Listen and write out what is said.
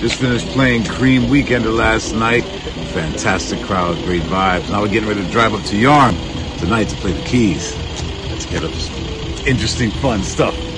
Just finished playing Cream Weekender last night. Fantastic crowd, great vibes. Now we're getting ready to drive up to Yarm tonight to play the keys. Let's get up to some interesting, fun stuff.